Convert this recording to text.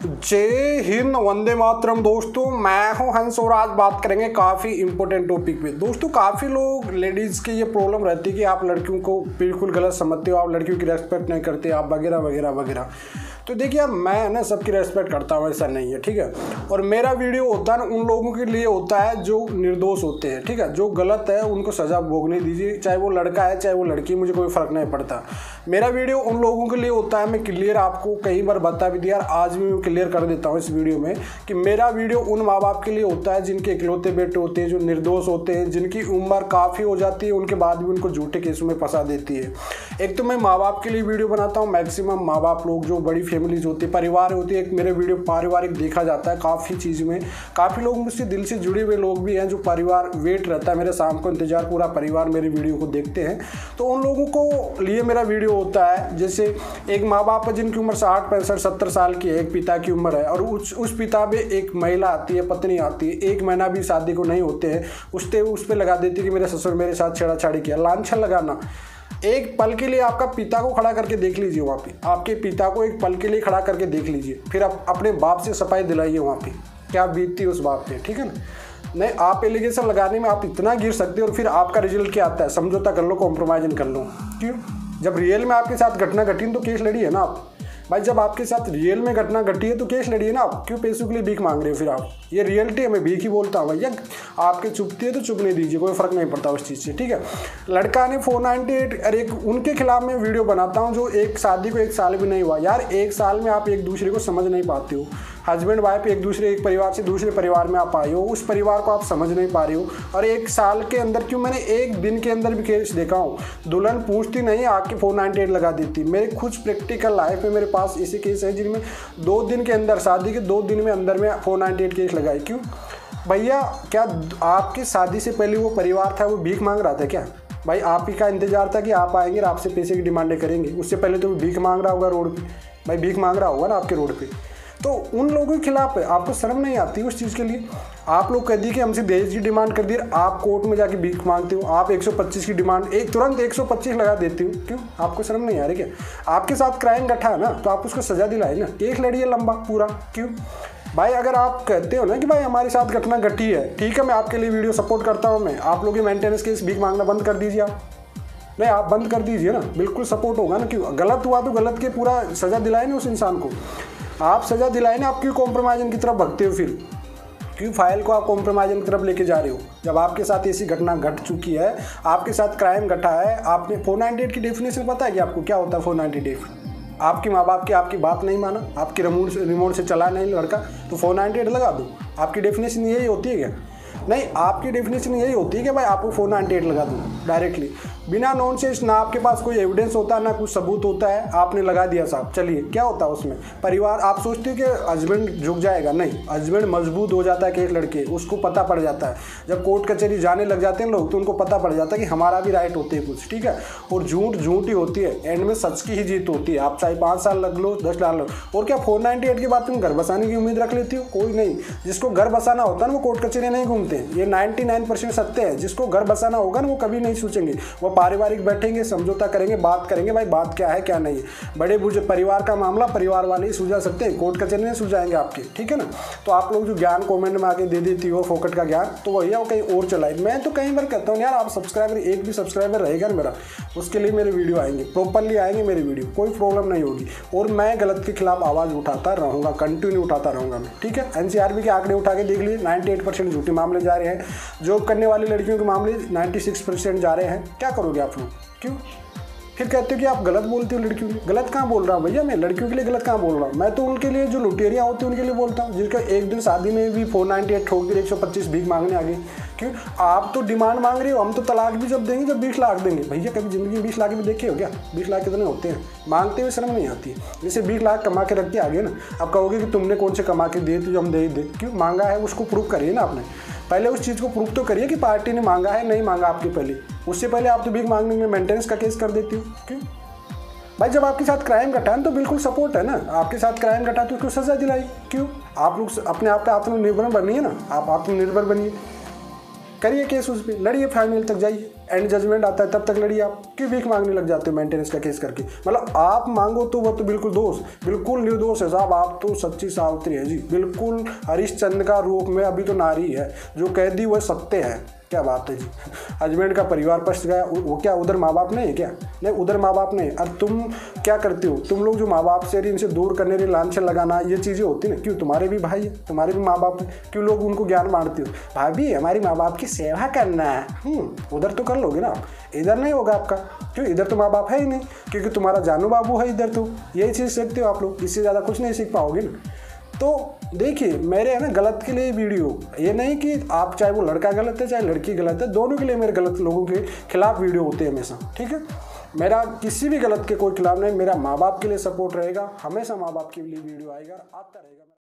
जय हिंद, वंदे मातरम। दोस्तों मैं हूं हंस और आज बात करेंगे काफ़ी इंपॉर्टेंट टॉपिक पे। दोस्तों काफ़ी लोग लेडीज़ की ये प्रॉब्लम रहती है कि आप लड़कियों को बिल्कुल गलत समझते हो, आप लड़कियों की रेस्पेक्ट नहीं करते, आप वगैरह वगैरह वगैरह। तो देखिए यार, मैं ना सबकी रेस्पेक्ट करता हूँ, ऐसा नहीं है, ठीक है। और मेरा वीडियो होता है ना उन लोगों के लिए होता है जो निर्दोष होते हैं, ठीक है। जो गलत है उनको सज़ा भोगने दीजिए, चाहे वो लड़का है चाहे वो लड़की, मुझे कोई फ़र्क नहीं पड़ता। मेरा वीडियो उन लोगों के लिए होता है, मैं क्लियर आपको कई बार बता भी दिया, आज भी मैं क्लियर कर देता हूँ इस वीडियो में कि मेरा वीडियो उन माँ बाप के लिए होता है जिनके इकलौते बेटे होते हैं, जो निर्दोष होते हैं, जिनकी उम्र काफ़ी हो जाती है, उनके बाद भी उनको झूठे केसों में फंसा देती है। एक तो मैं माँ बाप के लिए वीडियो बनाता हूँ, मैक्सिमम माँ बाप लोग जो बड़ी फैमिलीज होती है, परिवार होती है, एक मेरे वीडियो पारिवारिक देखा जाता है काफ़ी चीज़ में। काफ़ी लोग मुझसे दिल से जुड़े हुए लोग भी हैं, जो परिवार वेट रहता है मेरे शाम को इंतजार, पूरा परिवार मेरी वीडियो को देखते हैं। तो उन लोगों को लिए मेरा वीडियो होता है। जैसे एक माँ बाप है जिनकी उम्र 60, 65, 70 साल की है, एक पिता की उम्र है, और उस पिता पे एक महिला आती है, पत्नी आती है, 1 महीना भी शादी को नहीं होते हैं, उस पर लगा देती है कि मेरे ससुर मेरे साथ छेड़ाछाड़ी किया। लांछन लगाना। एक पल के लिए आपका पिता को खड़ा करके देख लीजिए वहाँ पे, आपके पिता को एक पल के लिए खड़ा करके देख लीजिए, फिर आप अपने बाप से सफाई दिलाइए वहाँ पे, क्या बीतती है उस बाप पे, ठीक है ना। नहीं, आप एलिगेशन लगाने में आप इतना गिर सकते हो और फिर आपका रिजल्ट क्या आता है, समझौता कर लो, कॉम्प्रोमाइज़ कर लो। क्यों? जब रियल में आपके साथ घटना घटी तो केस लड़ी है ना आप भाई। जब आपके साथ रियल में घटना घटी है तो केस लड़ी है ना आप। क्यों पैसों के लिए भीख मांग रहे हो फिर आप? ये रियलिटी है, मैं भीख ही बोलता हूँ भैया। आपके चुपती है तो चुपने दीजिए, कोई फ़र्क नहीं पड़ता उस चीज़ से, ठीक है। लड़का ने 498, अरे उनके खिलाफ मैं वीडियो बनाता हूँ जो एक शादी को 1 साल भी नहीं हुआ। यार 1 साल में आप एक दूसरे को समझ नहीं पाते हो। हस्बैंड वाइफ एक दूसरे, एक परिवार से दूसरे परिवार में आप आए हो, उस परिवार को आप समझ नहीं पा रहे हो। और 1 साल के अंदर, क्यों, मैंने 1 दिन के अंदर भी केस देखा हूँ। दुल्हन पूछती नहीं, आके 498 लगा देती। मेरे कुछ प्रैक्टिकल लाइफ में मेरे पास ऐसे केस हैं जिनमें 2 दिन के अंदर, शादी के 2 दिन में अंदर में 498 केस लगाए। क्यों भैया? क्या आपकी शादी से पहले वो परिवार था वो भीख मांग रहा था क्या भाई? आप ही का इंतजार था कि आप आएंगे और आपसे पैसे की डिमांडें करेंगे। उससे पहले तो भीख मांग रहा होगा रोड पे, भाई भीख मांग रहा होगा ना आपके रोड पे। तो उन लोगों के खिलाफ है, आपको शर्म नहीं आती उस चीज़ के लिए? आप लोग कह दिए कि हमसे दहेज की डिमांड कर दी, आप कोर्ट में जाके भीख मांगते हो। आप 125 की डिमांड तुरंत 125 लगा देते हो। क्यों? आपको शर्म नहीं आ रही क्या? आपके साथ क्राइम घटा है ना, तो आप उसको सजा दिलाए ना, केस लड़िए लंबा पूरा। क्यों भाई? अगर आप कहते हो ना कि भाई हमारे साथ घटना घटी है, ठीक है, मैं आपके लिए वीडियो सपोर्ट करता हूँ, मैं आप लोग मेंटेनेंस केस भीख मांगना बंद कर दीजिए। आप नहीं, आप बंद कर दीजिए ना, बिल्कुल सपोर्ट होगा ना। क्यों? गलत हुआ तो गलत के पूरा सजा दिलाए ना उस इंसान को, आप सजा दिलाए ना। आप क्यों कॉम्प्रोमाइज़न की तरफ भगते हो फिर? क्यों फाइल को आप कॉम्प्रोमाइज़न की तरफ लेके जा रहे हो? जब आपके साथ ऐसी घटना घट चुकी है, आपके साथ क्राइम घटा है, आपने 498 की डेफिनेशन पता है कि आपको क्या होता है 498? आपके माँ बाप की आपकी बात नहीं माना, आपके रिमोट से चला नहीं लड़का, तो 498 लगा दो। आपकी डेफिनेशन यही होती है क्या? नहीं, आपकी डेफिनेशन यही होती है कि भाई आपको 498 लगा दूँ डायरेक्टली, बिना नॉनसेंस, ना आपके पास कोई एविडेंस होता है ना कुछ सबूत होता है, आपने लगा दिया साहब। चलिए, क्या होता है उसमें? परिवार, आप सोचते हो कि हस्बैंड झुक जाएगा? नहीं, हस्बैंड मजबूत हो जाता है केस लड़के, उसको पता पड़ जाता है। जब कोर्ट कचहरी जाने लग जाते हैं लोग तो उनको पता पड़ जाता है कि हमारा भी राइट होते हैं कुछ, ठीक है। और झूठ झूठ ही होती है, एंड में सच की ही जीत होती है। आप चाहे 5 साल लग लो, 10 साल लग लो। और क्या 498 की बात तुम घर बसाने की उम्मीद रख लेती हो? कोई नहीं। जिसको घर बसाना होता है ना वो कोर्ट कचहरी नहीं घूमते। ये 99% सत्य है। जिसको घर बसाना होगा ना वो कभी नहीं सोचेंगे, वो पारिवारिक बैठेंगे, समझौता करेंगे, बात करेंगे भाई बात क्या है क्या नहीं है। बड़े बुजुर्ग परिवार का मामला परिवार वाले ही सुलझा सकते हैं, कोर्ट कचहरी नहीं सुलझाएंगे आपके, ठीक है ना। तो आप लोग जो ज्ञान कमेंट में आके दे देती हो फोकट का ज्ञान, तो वही वो कहीं और चलाए। मैं तो कई बार कहता हूँ यार, आप सब्सक्राइबर, एक भी सब्सक्राइबर रहेगा ना मेरा, उसके लिए मेरे वीडियो आएंगे, प्रॉपरली आएंगे मेरे वीडियो, कोई प्रॉब्लम नहीं होगी। और मैं गलत के खिलाफ आवाज़ उठाता रहूँगा, कंटिन्यू उठाता रहूँगा मैं, ठीक है। NCRB के आंकड़े उठा के देख लिए, 98% झूठे मामले जा रहे हैं। जॉब करने वाली लड़कियों के मामले 96% जा रहे हैं। क्या करोगे आप लोग? क्यों फिर कहते हो कि आप गलत बोलते हो लड़कियों के लिए? गलत कहाँ बोल रहा हूँ भैया, मैं लड़कियों के लिए गलत कहाँ बोल रहा हूँ? मैं तो उनके लिए जो लुटेरियाँ होती हैं उनके लिए बोलता हूँ, जिनका एक दिन शादी में भी 498 ठोक के 125 भीख मांगने आ गई। क्यों? आप तो डिमांड मांग रहे हो, हम तो तलाक भी जब देंगे जब 20 लाख देंगे। भैया कभी ज़िंदगी में 20 लाख भी देखे हो क्या? 20 लाख कितने होते हैं? मांगते हुए शर्म नहीं आती? जैसे 20 लाख कमा के रख के आ गए ना, अब कहोगे कि तुमने कौन से कमा के दिए, तो हम दे ही दे। क्यों? मांगा है उसको प्रूव करिए ना आपने, पहले उस चीज़ को प्रूव तो करिए कि पार्टी ने मांगा है नहीं मांगा आपके पहले। उससे पहले आप तो भीख मांगने में मेंटेनेंस का केस कर देती हो। क्यों भाई? जब आपके साथ क्राइम घटा तो बिल्कुल सपोर्ट है ना, आपके साथ क्राइम घटा तो उसको सजा दिलाई। क्यों? आप लोग अपने आप पे आत्मनिर्भर बनिए ना, आप आत्मनिर्भर बनिए। करिए केस उस पर, लड़िए, फाइनल तक जाइए, एंड जजमेंट आता है तब तक लड़िए। आप क्यों भीख मांगने लग जाते हो मेंटेनेंस का केस करके? मतलब आप मांगो तो वो तो बिल्कुल बिल्कुल निर्दोष है साहब। आप तो सच्ची सावित्री है जी, बिल्कुल हरिश्चंद्र का रूप में अभी तो नारी है, जो कैदी वह सत्य है। क्या बात है जी। हस्बैंड का परिवार पक्ष गया, वो क्या उधर माँ बाप नहीं है क्या? नहीं, उधर माँ बाप नहीं। और तुम क्या करते हो? तुम लोग जो माँ बाप से इनसे दूर करने के लिए लांछन लगाना, ये चीज़ें होती ना, क्यों? तुम्हारे भी भाई है, तुम्हारे भी माँ बाप है, क्यों लोग उनको ज्ञान बांटते हो? भाभी हमारी माँ बाप की सेवा करना है, उधर तो कर लोगे ना, इधर नहीं होगा आपका। क्यों? इधर तो माँ बाप है ही नहीं, क्योंकि तुम्हारा जानू बाबू है इधर। तो यही चीज़ सीखते हो आप लोग, इससे ज़्यादा कुछ नहीं सीख पाओगे ना। तो देखिए, मेरे है ना गलत के लिए वीडियो, ये नहीं कि आप चाहे वो लड़का गलत है चाहे लड़की गलत है, दोनों के लिए मेरे गलत लोगों के खिलाफ वीडियो होते हैं हमेशा, ठीक है। मेरा किसी भी गलत के कोई खिलाफ नहीं, मेरा माँ बाप के लिए सपोर्ट रहेगा, हमेशा माँ बाप के लिए वीडियो आएगा, आता रहेगा।